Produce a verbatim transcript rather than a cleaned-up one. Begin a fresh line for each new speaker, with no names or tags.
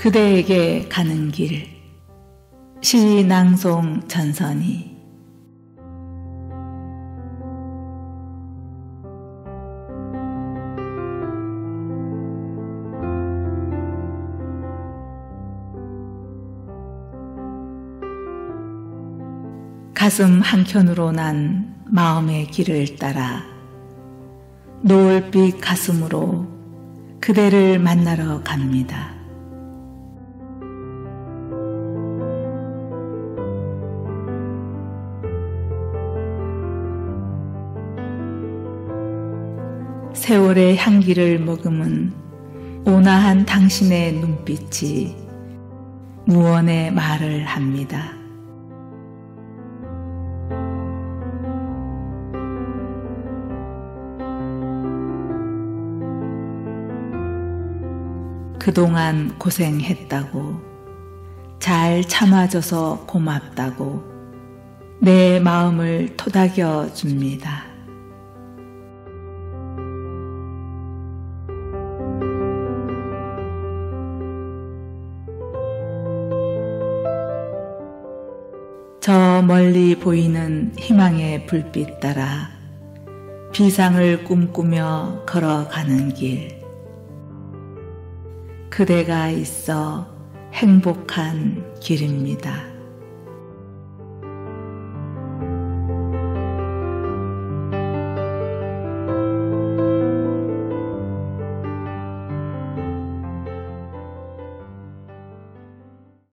그대에게 가는 길. 시 낭송 전선이. 가슴 한켠으로 난 마음의 길을 따라 노을빛 가슴으로 그대를 만나러 갑니다. 세월의 향기를 머금은 온화한 당신의 눈빛이 무언의 말을 합니다. 그동안 고생했다고, 잘 참아줘서 고맙다고 내 마음을 토닥여 줍니다. 저 멀리 보이는 희망의 불빛 따라 비상을 꿈꾸며 걸어가는 길. 그대가 있어 행복한 길입니다.